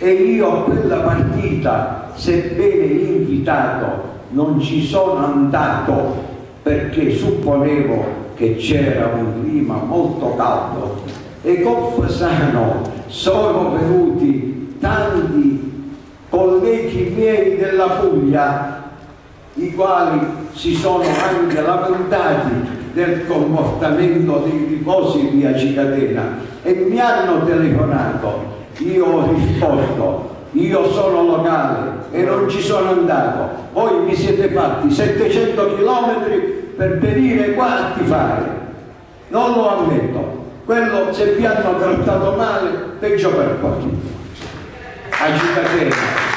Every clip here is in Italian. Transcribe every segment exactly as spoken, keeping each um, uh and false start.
e io a quella partita, sebbene invitato, non ci sono andato perché supponevo che c'era un clima molto caldo, e con Fasano sono venuti tanti colleghi miei della Puglia, i quali si sono anche lamentati del comportamento dei tifosi di Aci Catena e mi hanno telefonato. Io ho risposto: io sono locale e non ci sono andato, voi vi siete fatti settecento chilometri per venire qua a tifare. Non lo ammetto, quello, se vi hanno trattato male, peggio per voi. Aci Catena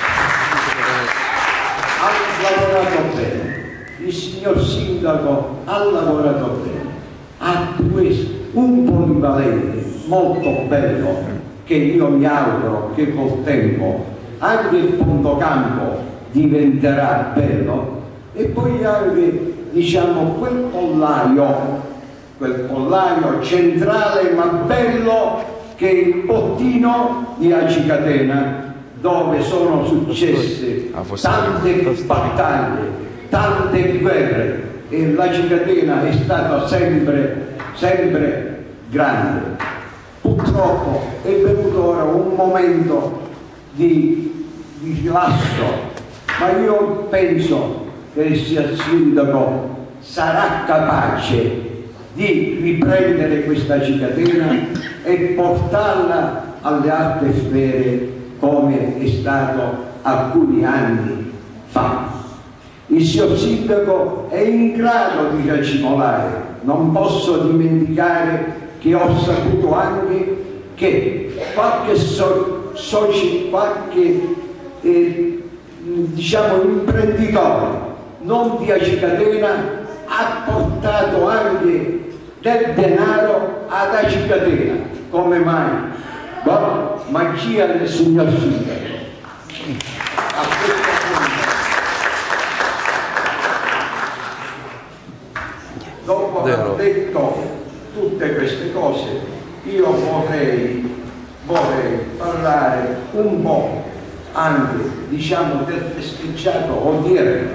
ha lavorato bene, il signor sindaco ha lavorato bene, ha un polivalente molto bello, che io mi auguro che col tempo anche il fondocampo diventerà bello, e poi anche, diciamo, quel pollaio, quel pollaio centrale ma bello che è il bottino di Aci Catena, dove sono successe tante battaglie, tante guerre, e l'Aci Catena è stata sempre, sempre grande. Purtroppo è venuto ora un momento di, di rilasso, ma io penso che il sindaco sarà capace di riprendere questa Aci Catena e portarla alle alte sfere come è stato alcuni anni fa. Il signor sindaco è in grado di racimolare, non posso dimenticare che ho saputo anche che qualche so, soci, qualche eh, diciamo imprenditore non di Aci Catena ha portato anche del denaro ad Aci Catena. Come mai? Boh, magia del signor sindaco. A questo punto, dopo aver detto tutte queste cose, io vorrei, vorrei parlare un po' anche, diciamo, del festeggiato odierno.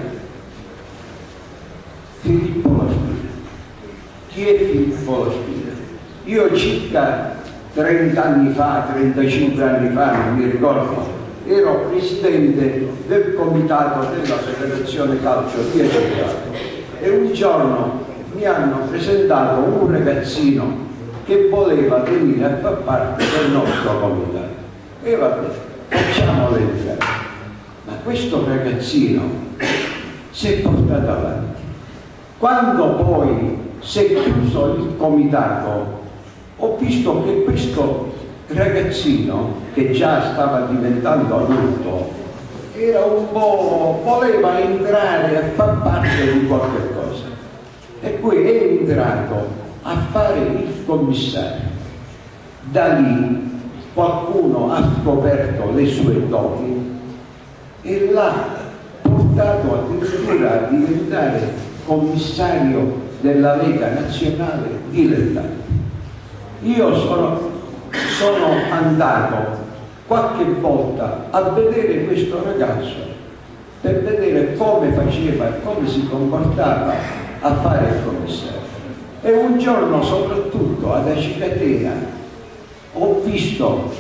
Filippo La Spina. Chi è Filippo La Spina? Io circa trenta anni fa, trentacinque anni fa, non mi ricordo, ero presidente del comitato della Federazione Calcio di Aci Catena, e un giorno mi hanno presentato un ragazzino che voleva venire a far parte del nostro comitato, e vabbè, facciamolo entrare. Ma questo ragazzino si è portato avanti. Quando poi si è chiuso il comitato, ho visto che questo ragazzino, che già stava diventando adulto, era un po', voleva entrare a far parte di qualche cosa. E poi è entrato a fare il commissario. Da lì qualcuno ha scoperto le sue doti e l'ha portato addirittura a diventare commissario della Lega Nazionale Dilettanti. Io sono, sono andato qualche volta a vedere questo ragazzo per vedere come faceva e come si comportava a fare il commissario. E un giorno, soprattutto ad Aci Catena, ho visto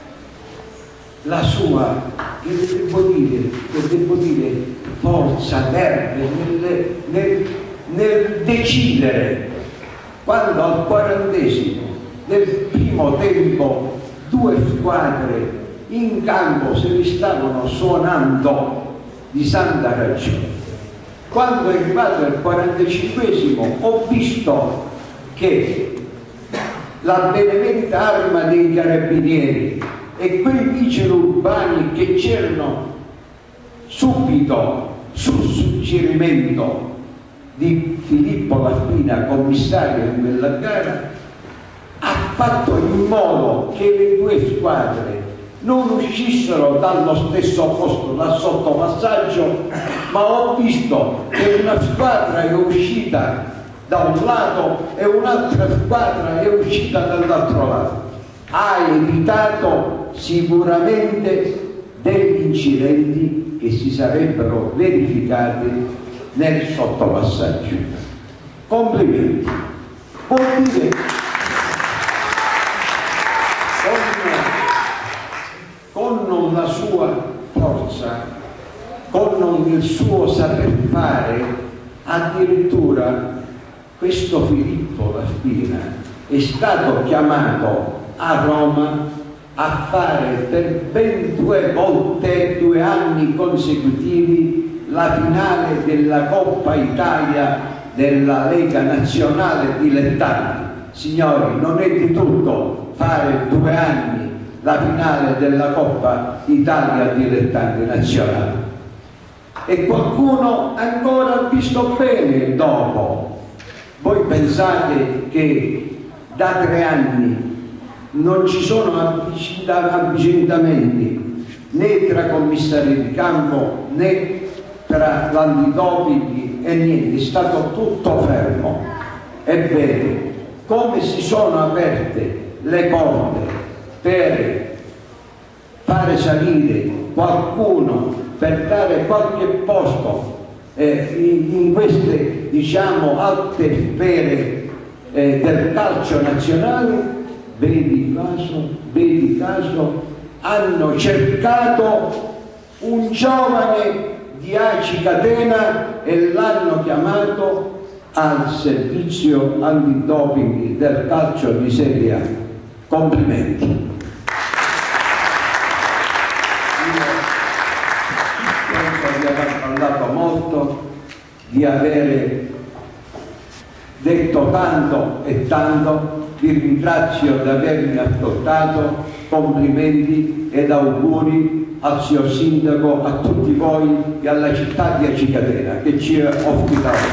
la sua, che devo dire, che devo dire forza, nerve nel, nel, nel decidere. Quando al quarantesimo del primo tempo due squadre in campo se li stavano suonando di santa ragione. Quando è arrivato il quarantacinquesimo ho visto che la beneventa arma dei carabinieri e quei vigili urbani che c'erano subito sul suggerimento di Filippo La Spina, commissario in quella gara, ha fatto in modo che le due squadre non uscissero dallo stesso posto, dal sottopassaggio, ma ho visto che una squadra è uscita da un lato e un'altra squadra è uscita dall'altro lato. ha evitato sicuramente degli incidenti che si sarebbero verificati nel sottopassaggio. Complimenti. Vuol dire, con, con la sua forza, con il suo saper fare, addirittura questo Filippo La Spina è stato chiamato a Roma a fare per ben due volte, due anni consecutivi, la finale della Coppa Italia della Lega Nazionale Dilettanti. Signori, non è di tutto fare due anni la finale della Coppa Italia Dilettanti Nazionale. E qualcuno ancora ha visto bene dopo. Voi pensate che da tre anni non ci sono avvicendamenti né tra commissari di campo né tra l'antidoping e niente, è stato tutto fermo. Ebbene, come si sono aperte le porte per fare salire qualcuno, per dare qualche posto eh, in, in queste, diciamo, alte sfere eh, del calcio nazionale, vedi caso, vedi caso, hanno cercato un giovane di Aci Catena e l'hanno chiamato al servizio antidoping del calcio di Serie A. Complimenti. Io penso di aver parlato molto, di avere detto tanto e tanto. Vi ringrazio di avermi ascoltato, complimenti ed auguri al signor Sindaco, a tutti voi e alla città di Aci Catena che ci ospita oggi.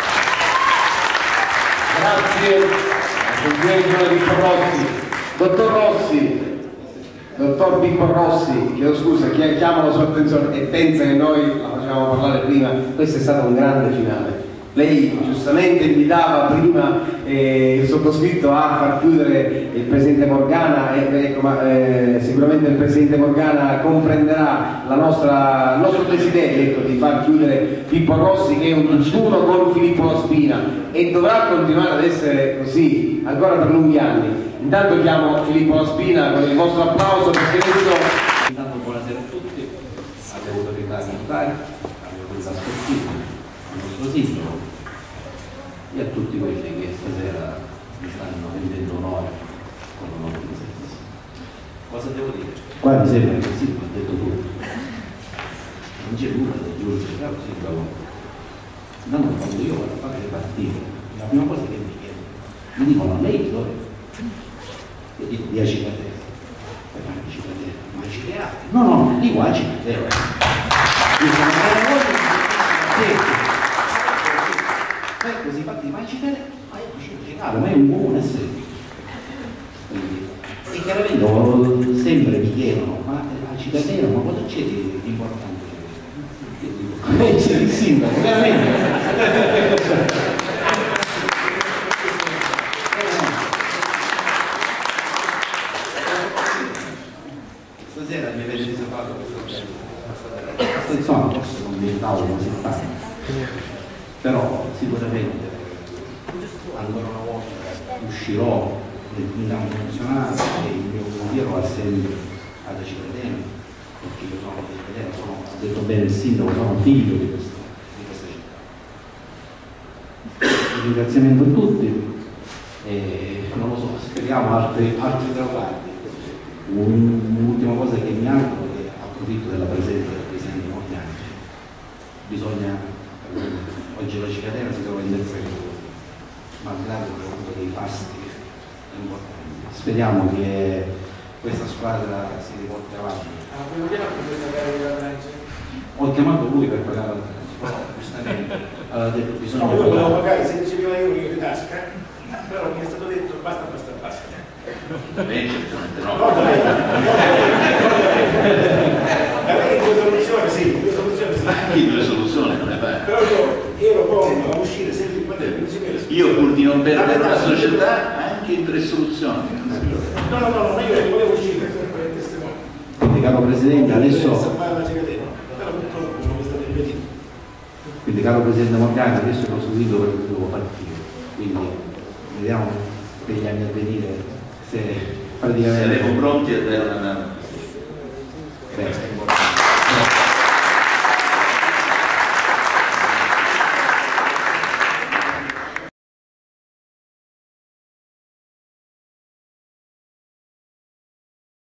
Grazie, Presidente Pippo Rossi. Dottor Rossi, dottor Pippo Rossi, chiedo scusa, chiamo la sua attenzione e pensa che noi la facevamo parlare prima, questo è stato un grande finale. Lei giustamente invitava prima eh, il sottoscritto a far chiudere il Presidente Morgana e ecco, ma, eh, sicuramente il Presidente Morgana comprenderà la nostra, il nostro desiderio ecco, di far chiudere Pippo Rossi, che è un tutt'uno con Filippo La Spina e dovrà continuare ad essere così ancora per lunghi anni. Intanto chiamo Filippo La Spina con il vostro applauso perché adesso... Intanto buonasera a tutti, alle autorità sanitarie, alle autorità sportive, al nostro sindaco e a tutti quelli che stasera mi stanno rendendo onore con la loro presenza. Cosa devo dire? Qua mi sembra che il sindaco ha detto tutto. Non c'è nulla da aggiungere, però il sindaco, non quando io vado a fare le partite, la prima cosa che mi chiedo, mi dicono lei dove? Io dico di Aci Catena. Per fare Aci Catena, ma Aci Teatri? No, no, dico Aci Catena. Io sono una cosa che poi così fatti mai ci vede, ma io ci caro, ma è un comune semplice. E chiaramente sempre mi chiedono, ma a Cittadino, ma cosa c'è di importante? Io dico, eh c'è il sindaco, veramente. Stasera mi avete riservato questo tempo. Insomma, forse non mi stavo così tanto. Però sicuramente ancora una volta uscirò nel Milano nazionale e il mio pensiero va sempre ad Aci Catena, perché io sono di Catena, sono, ha detto bene il sindaco, sono figlio di questa, di questa città. Un ringraziamento a tutti e non lo so, speriamo altri, altri traguardi. Un'ultima cosa che mi auguro è che approfitto della presenza del Presidente Morgana. Bisogna oggi la Aci Catena si trova in terza categoria, malgrado che ha avuto dei fasti importanti. Speriamo che questa squadra si riporti avanti. Ah, quello che era per pagare la Francia? Ho chiamato lui per pagare la Francia, però giustamente ha detto bisogna no, io volevo pagare. pagare sedicimila euro io di tasca, però mi è stato detto basta, basta, basta. Beh, certamente no. No, da lei, da lei due soluzioni, sì, due soluzioni sì. Anche due soluzioni non ne fai. Però io ero pronto a uscire sempre in quadretto. Io pur di non perdere una società anche in tre soluzioni. No, no, no, no, io volevo uscire per il testimone. Quindi caro Presidente, adesso, Salvare la cicatrice, però purtroppo non è stato impedito. quindi caro Presidente Morgana, adesso è costituito per il nuovo partito, quindi vediamo per gli anni a venire se praticamente... Saremo pronti a dare una mano. Bene.